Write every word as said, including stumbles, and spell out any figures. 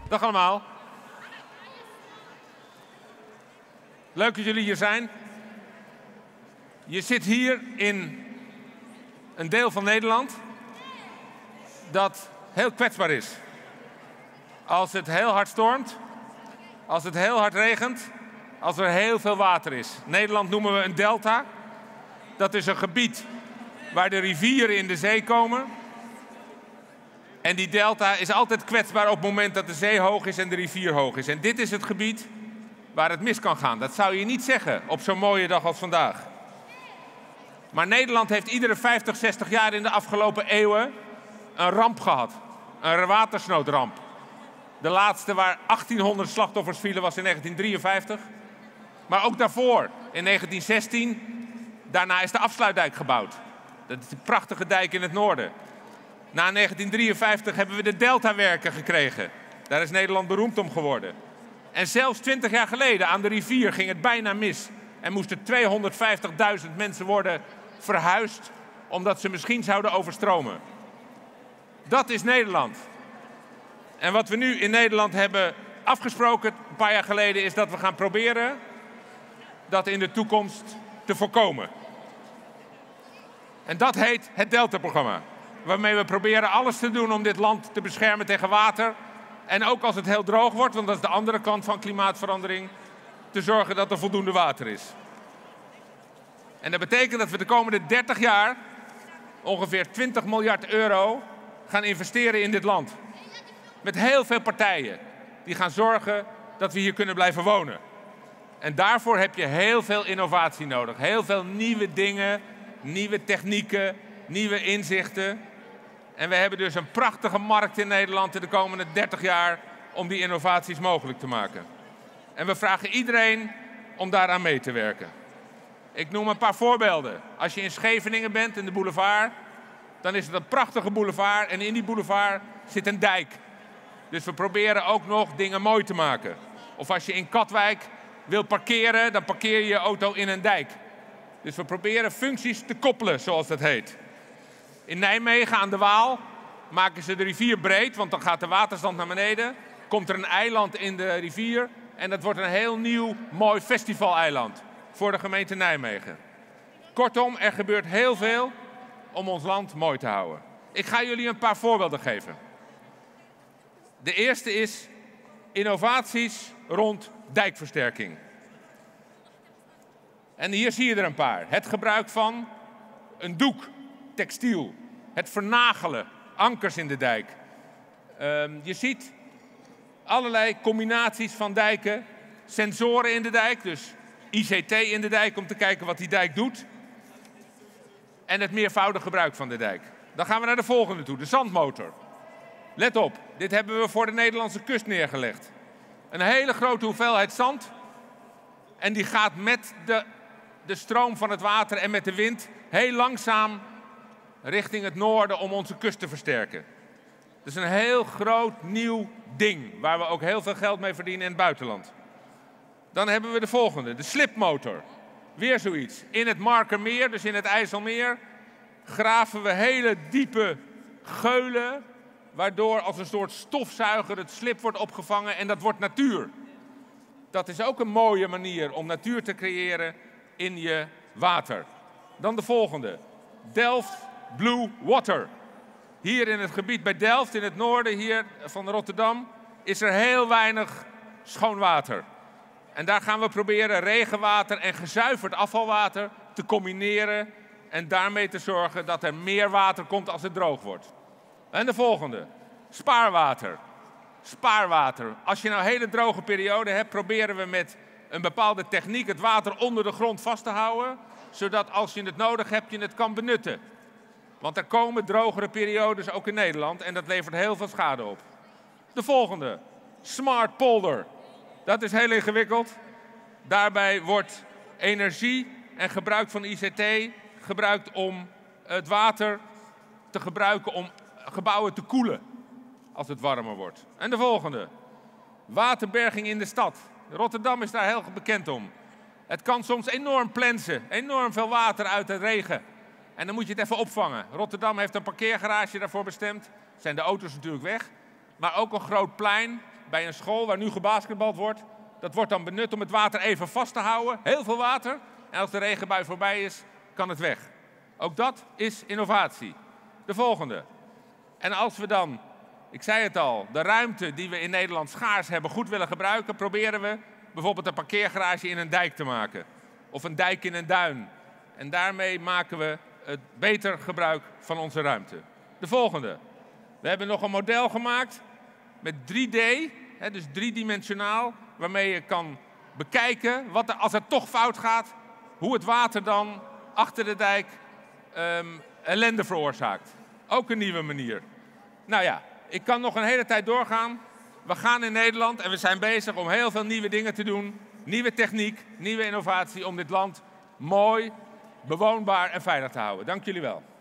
Dag allemaal. Leuk dat jullie hier zijn. Je zit hier in een deel van Nederland dat heel kwetsbaar is. Als het heel hard stormt, als het heel hard regent, als er heel veel water is. Nederland noemen we een delta. Dat is een gebied waar de rivieren in de zee komen. En die delta is altijd kwetsbaar op het moment dat de zee hoog is en de rivier hoog is. En dit is het gebied waar het mis kan gaan. Dat zou je niet zeggen op zo'n mooie dag als vandaag. Maar Nederland heeft iedere vijftig, zestig jaar in de afgelopen eeuwen een ramp gehad. Een watersnoodramp. De laatste waar achttienhonderd slachtoffers vielen was in negentien drieënvijftig. Maar ook daarvoor, in negentien zestien, daarna is de afsluitdijk gebouwd. Dat is een prachtige dijk in het noorden. Na negentien drieënvijftig hebben we de deltawerken gekregen. Daar is Nederland beroemd om geworden. En zelfs twintig jaar geleden aan de rivier ging het bijna mis. En moesten tweehonderdvijftigduizend mensen worden verhuisd omdat ze misschien zouden overstromen. Dat is Nederland. En wat we nu in Nederland hebben afgesproken een paar jaar geleden is dat we gaan proberen dat in de toekomst te voorkomen. En dat heet het Delta-programma. Waarmee we proberen alles te doen om dit land te beschermen tegen water. En ook als het heel droog wordt, want dat is de andere kant van klimaatverandering, te zorgen dat er voldoende water is. En dat betekent dat we de komende dertig jaar ongeveer twintig miljard euro gaan investeren in dit land. Met heel veel partijen die gaan zorgen dat we hier kunnen blijven wonen. En daarvoor heb je heel veel innovatie nodig. Heel veel nieuwe dingen, nieuwe technieken, nieuwe inzichten. En we hebben dus een prachtige markt in Nederland in de komende dertig jaar om die innovaties mogelijk te maken. En we vragen iedereen om daaraan mee te werken. Ik noem een paar voorbeelden. Als je in Scheveningen bent, in de boulevard, dan is het een prachtige boulevard en in die boulevard zit een dijk. Dus we proberen ook nog dingen mooi te maken. Of als je in Katwijk wil parkeren, dan parkeer je je auto in een dijk. Dus we proberen functies te koppelen, zoals dat heet. In Nijmegen aan de Waal maken ze de rivier breed, want dan gaat de waterstand naar beneden. Komt er een eiland in de rivier en dat wordt een heel nieuw, mooi festivaleiland voor de gemeente Nijmegen. Kortom, er gebeurt heel veel om ons land mooi te houden. Ik ga jullie een paar voorbeelden geven. De eerste is innovaties rond dijkversterking. En hier zie je er een paar. Het gebruik van een doek, textiel. Het vernagelen, ankers in de dijk. Um, je ziet allerlei combinaties van dijken. Sensoren in de dijk, dus I C T in de dijk om te kijken wat die dijk doet. En het meervoudig gebruik van de dijk. Dan gaan we naar de volgende toe, de zandmotor. Let op, dit hebben we voor de Nederlandse kust neergelegd. Een hele grote hoeveelheid zand. En die gaat met de, de stroom van het water en met de wind heel langzaam richting het noorden om onze kust te versterken. Dat is een heel groot nieuw ding, waar we ook heel veel geld mee verdienen in het buitenland. Dan hebben we de volgende, de slipmotor. Weer zoiets. In het Markermeer, dus in het IJsselmeer, graven we hele diepe geulen, waardoor als een soort stofzuiger het slip wordt opgevangen en dat wordt natuur. Dat is ook een mooie manier om natuur te creëren in je water. Dan de volgende, Delft Blue Water. Hier in het gebied bij Delft, in het noorden hier van Rotterdam, is er heel weinig schoon water. En daar gaan we proberen regenwater en gezuiverd afvalwater te combineren en daarmee te zorgen dat er meer water komt als het droog wordt. En de volgende, spaarwater. Spaarwater. Als je nou een hele droge periode hebt, proberen we met een bepaalde techniek het water onder de grond vast te houden, zodat als je het nodig hebt, je het kan benutten. Want er komen drogere periodes ook in Nederland en dat levert heel veel schade op. De volgende, smart polder. Dat is heel ingewikkeld. Daarbij wordt energie en gebruik van I C T gebruikt om het water te gebruiken om gebouwen te koelen als het warmer wordt. En de volgende, waterberging in de stad. Rotterdam is daar heel bekend om. Het kan soms enorm plensen, enorm veel water uit de regen. En dan moet je het even opvangen. Rotterdam heeft een parkeergarage daarvoor bestemd. Zijn de auto's natuurlijk weg. Maar ook een groot plein bij een school waar nu gebasketbald wordt. Dat wordt dan benut om het water even vast te houden. Heel veel water. En als de regenbui voorbij is, kan het weg. Ook dat is innovatie. De volgende. En als we dan, ik zei het al, de ruimte die we in Nederland schaars hebben goed willen gebruiken, proberen we bijvoorbeeld een parkeergarage in een dijk te maken. Of een dijk in een duin. En daarmee maken we het beter gebruik van onze ruimte. De volgende. We hebben nog een model gemaakt met drie D, hè, dus driedimensionaal, waarmee je kan bekijken, wat er, als het toch fout gaat, hoe het water dan achter de dijk um, ellende veroorzaakt. Ook een nieuwe manier. Nou ja, ik kan nog een hele tijd doorgaan. We gaan in Nederland en we zijn bezig om heel veel nieuwe dingen te doen. Nieuwe techniek, nieuwe innovatie om dit land mooi, bewoonbaar en veilig te houden. Dank jullie wel.